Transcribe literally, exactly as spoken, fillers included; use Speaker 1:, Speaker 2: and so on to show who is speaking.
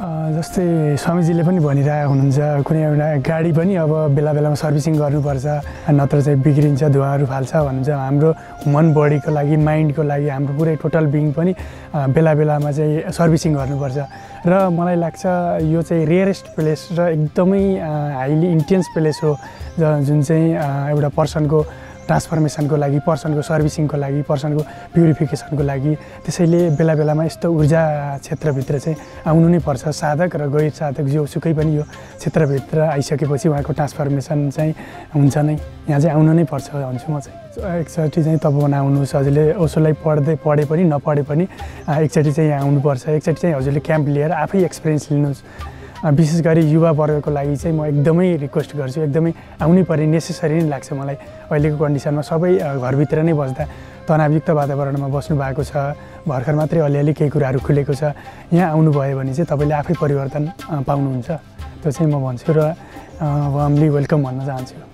Speaker 1: जस्तै स्वामीजीले पनि भनिरहेको हुनुहुन्छ कुनै एउटा गाडी पनि अब बेला बेलामा सर्भिसिङ गर्नुपर्छ, नत्र चाहिँ बिग्रिन्छ, धुवाहरू फाल्छ भन्नुहुन्छ। हाम्रो ह्युमन बडीको लागि, माइन्डको लागि, हाम्रो पुरै टोटल बिङ पनि बेला बेलामा चाहिँ सर्भिसिङ गर्नुपर्छ। र मलाई लाग्छ यो चाहिँ रेयरेस्ट प्लेस र एकदमै हाइली इन्टेन्स प्लेस हो जुन चाहिँ एउटा पर्सनको ट्रान्सफर्मेसनको लागि, पर्सनको सर्भिसिङको लागि, पर्सनको प्युरिफिकेसनको लागि। त्यसैले बेला बेलामा यस्तो ऊर्जा क्षेत्रभित्र चाहिँ आउनु नै पर्छ। साधक र गैर साधक जोसुकै पनि यो क्षेत्रभित्र आइसकेपछि उहाँको ट्रान्सफर्मेसन चाहिँ हुन्छ नै, यहाँ चाहिँ आउनु नै पर्छ भन्छु म चाहिँ। एकचोटि चाहिँ तपाईँ आउनुहोस्, हजुरले ओसोलाई पढ्दै पढे पनि नपढे पनि एकचोटि चाहिँ यहाँ आउनुपर्छ। एकचोटि चाहिँ हजुरले क्याम्प लिएर आफै एक्सपिरियन्स लिनुहोस्। विशेष गरी युवा वर्गको लागि चाहिँ म एकदमै रिक्वेस्ट गर्छु, एकदमै आउनै पर्ने नेसेसरी नै लाग्छ मलाई। अहिलेको कन्डिसनमा सबै घरभित्र नै बस्दा तनावयुक्त वातावरणमा बस्नु भएको छ, भर्खर मात्रै अलिअलि केही कुराहरू खुलेको छ। यहाँ आउनुभयो भने चाहिँ तपाईँले आफै परिवर्तन पाउनुहुन्छ, त्यो चाहिँ म भन्छु र वार्मली वेलकम भन्न चाहन्छु।